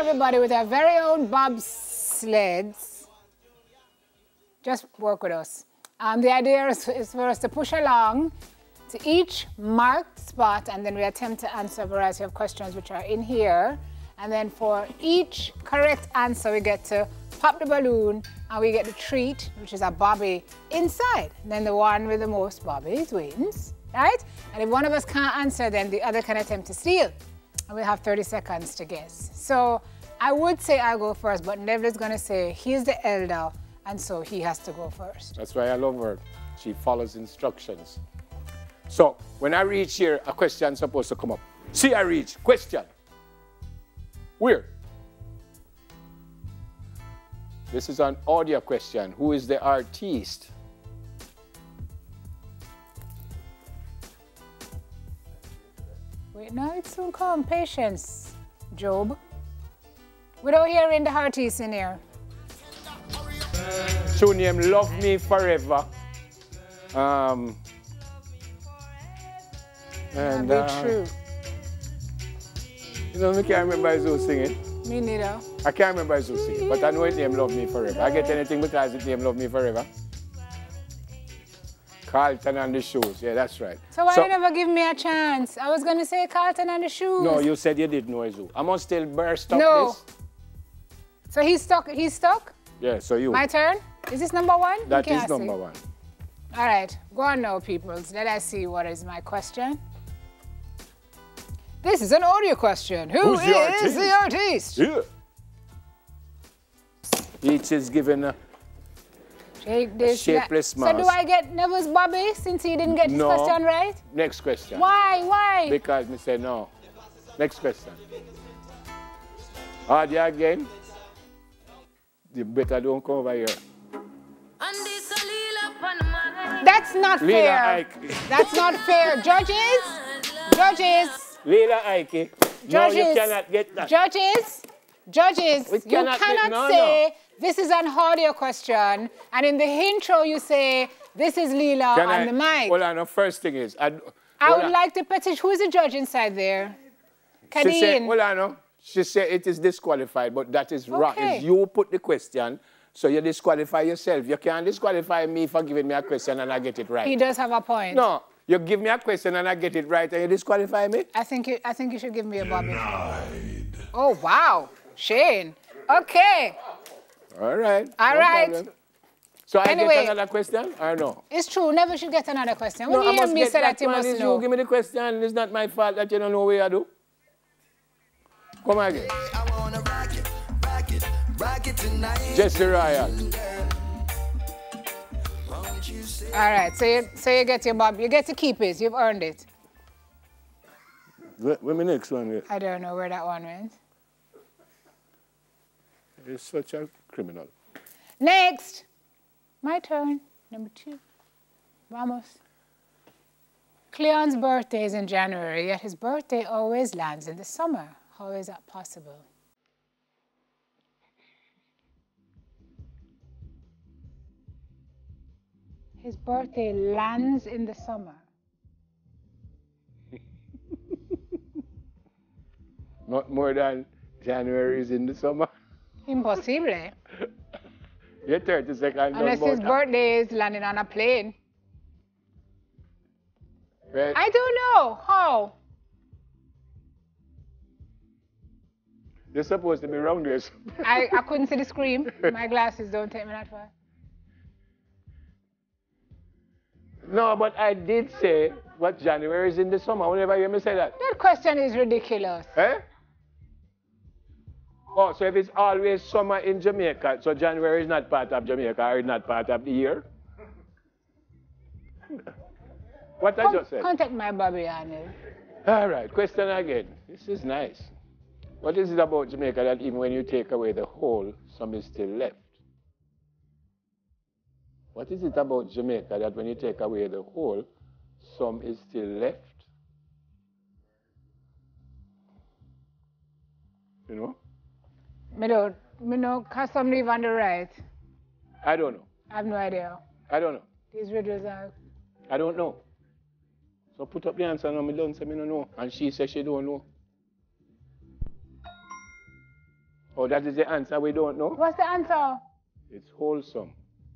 everybody with our very own bobsleds. Just work with us. The idea is for us to push along to each marked spot, and then we attempt to answer a variety of questions which are in here. And then for each correct answer, we get to pop the balloon and we get the treat, which is a bobby inside. And then the one with the most bobbies wins, right? And if one of us can't answer, then the other can attempt to steal. And we'll have 30 seconds to guess. So I would say I'll go first, but Neville is going to say he's the elder, and so he has to go first. That's why I love her. She follows instructions. So when I reach here, a question is supposed to come up. See, I reach. Question. Where? This is an audio question. Who is the artiste? Wait, no, it's soon come. Patience, Job. Without hearing the artiste in here. True name, Love Me Forever. And true. You know, I can't remember who's singing. Me neither. I can't remember who's singing, but I know his name Love Me Forever. I get anything because his name Love Me Forever. Carlton and the Shoes, yeah, that's right. So why you never give me a chance? I was going to say Carlton and the Shoes. No, you said you didn't know his who. I must still burst up this. So he's stuck? He's stuck? Yeah, so you. My turn? Is this number one? That is number one. All right, go on now, peoples. Let us see what is my question. This is an audio question. Who is the artiste? Yeah. Each is given a shapeless mask. So do I get Neville's Bobby since he didn't get his question right? Next question. Why? Why? Because me say no. Next question. Audio again. You better don't come over here. That's not fair. That's not fair. Judges? Judges? Leela Ike. No, you cannot get that. Judges? Judges, you cannot say this is an audio question, and in the intro you say this is Leela on the mic. Hold on, the first thing is... I would like to petition... Who is the judge inside there? Kadeen. Hold on, no. She said it is disqualified, but that is wrong. It's you put the question, so you disqualify yourself. You can't disqualify me for giving me a question and I get it right. He does have a point. No, you give me a question and I get it right and you disqualify me? I think you should give me a Bobby. Oh, wow. Shane. Okay. All right. All right. Problem. So anyway, I get another question or no? It's true. Never should get another question. When no, you hear me say that, you must know. You give me the question. It's not my fault that you don't know what I do. Come again. Jesse Ryan. All right, so you get your Bob. You get to keep it. You've earned it. Where's my next one? I don't know where that one went. You're such a criminal. Next. My turn. Number 2. Vamos. Cleon's birthday is in January, yet his birthday always lands in the summer. How is that possible? His birthday lands in the summer. Not more than January is in the summer. Impossible. You're 30 seconds. Unless his birthday is landing on a plane. Right. I don't know. How? You're supposed to be around this. I couldn't see the screen. My glasses don't take me that far. No, but I did say what January is in the summer. Whenever you hear me say that. That question is ridiculous. Eh? Oh, so if it's always summer in Jamaica, so January is not part of Jamaica or is not part of the year? What I just said? Contact my Bobby, Arnold. All right, question again. This is nice. What is it about Jamaica that even when you take away the whole, some is still left? What is it about Jamaica that when you take away the whole, some is still left? You know? Me know, cause some live on the right. I don't know. I have no idea. I don't know. These riddles are... I don't know. So put up the answer and I don't say me no know. And she says she don't know. Oh, that is the answer we don't know? What's the answer? It's wholesome.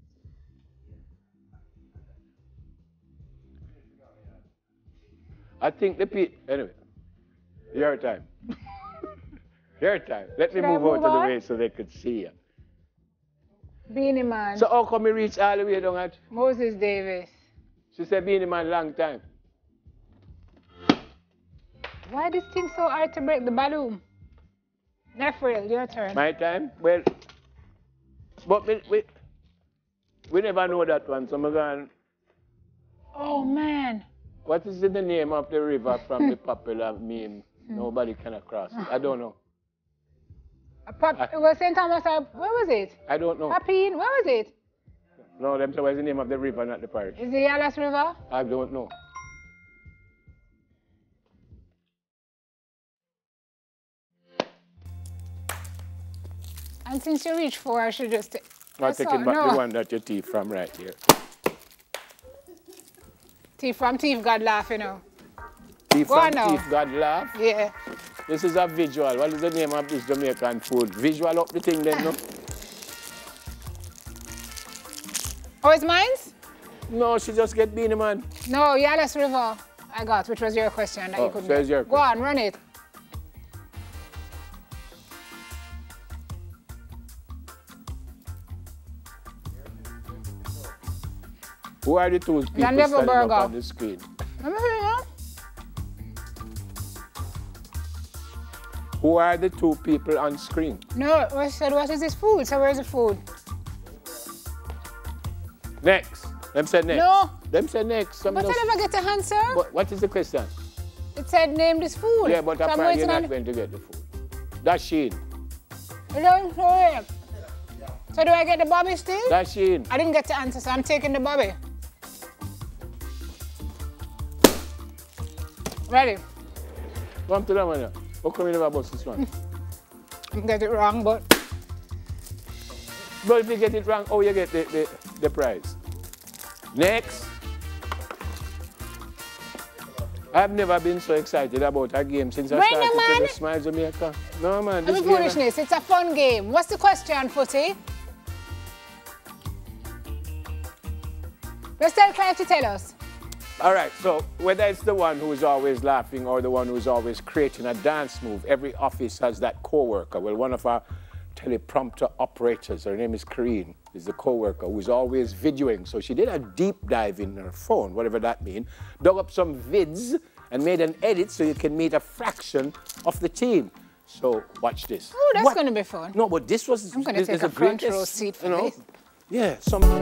I think the people... Anyway, your time. Your time. Let me move out of the way so they could see you. Beanie Man. So how come you reach all the way down at? Moses Davis. She said Beanie Man long time. Why this thing so hard to break the balloon? Neville, your turn. My time? Well, but we never know that one, so I'm going... Oh, man. What is the name of the river from the popular meme? Nobody can cross it. I don't know. It was St. Thomas, where was it? I don't know. Papine, where was it? No, them say what's the name of the river, not the parish. Is it Yalas River? I don't know. And since you reached 4, I should just take... I'm taking back the one that you thief from right here. Thief from thief, God laugh, you know. Thief from thief, God laugh? Yeah. This is a visual. What is the name of this Jamaican food? Visual up the thing then, no? Oh, it's mine? No, she just get Beanie Man. No, Yalas River I got, which was your question that you couldn't so your Go on, run it. Who are the two people standing up on the screen? Who are the two people on screen? No, I said, what is this food? So where's the food? Next. Them said next. No. Them said next. But I never get an answer. What is the question? It said name this food. Yeah, but apparently you're not going to get the food. That's Sheen. Don't know it. So do I get the Bobby still? That's Sheen. I didn't get the answer, so I'm taking the Bobby. Ready? Come to that one now. How come you never bust this one? I get it wrong, but... But if you get it wrong, oh, you get the prize. Next. I've never been so excited about a game since I started to Smile Jamaica. No, man. This foolishness. It's a fun game. What's the question, Footy? Let's tell Clive to tell us. All right, so whether it's the one who is always laughing or the one who is always creating a dance move, every office has that co-worker. Well, one of our teleprompter operators, her name is Karine, is the co-worker who is always videoing. So she did a deep dive in her phone, whatever that means, dug up some vids and made an edit so you can meet a fraction of the team. So watch this. Oh, that's going to be fun. No, but this was... I'm going to take a front row seat for this. Yeah,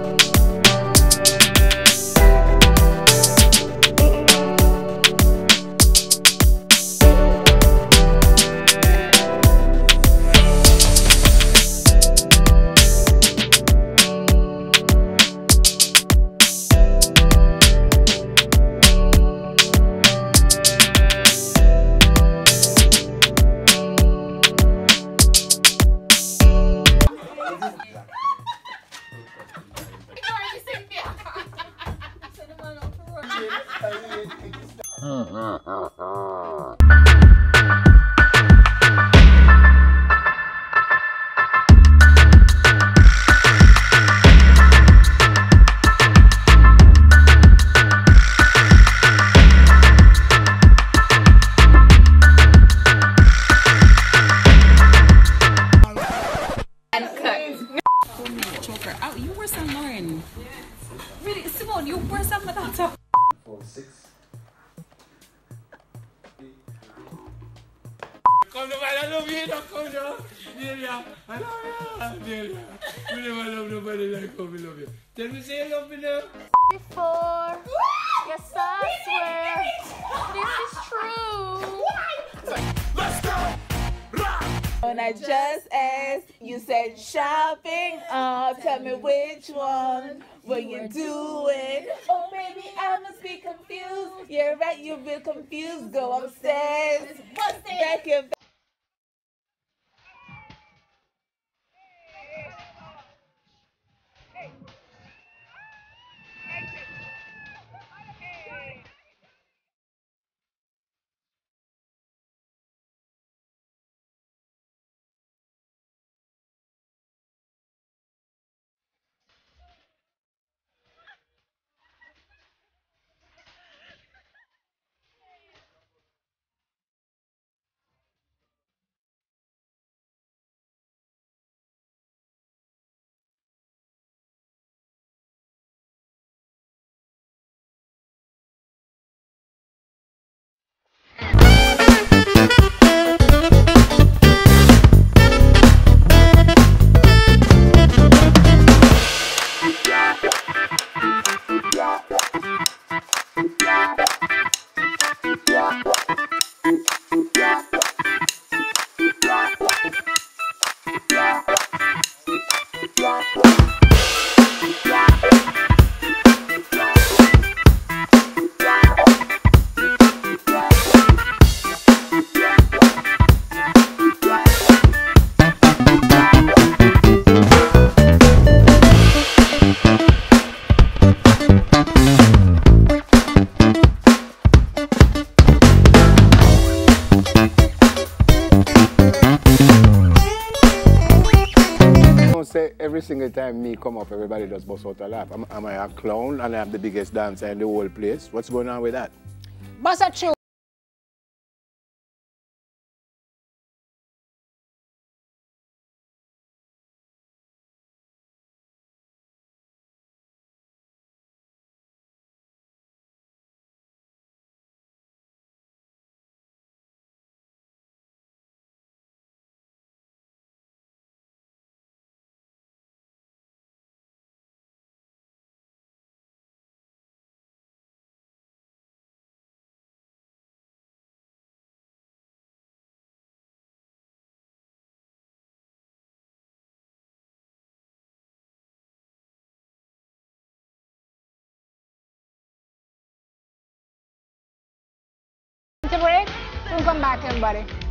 Oh, you were St. Lauren. Really, Simone, you were St. Madonna. 4-6. Come to I love you, come to Delia. I love you, Delia. We never love nobody like how we love you. Tell me, say you love me now. Before, yes, I swear, this is true. Let's go! When I just asked, you said shopping. Tell me which one were you doing? Oh, baby, I must be confused. You're right, you've been confused. Go upstairs. Back your say every single time me come up, everybody just bust out a laugh. Am I a clown and I'm the biggest dancer in the whole place? What's going on with that? Bust a tune. Break. We'll come back, everybody.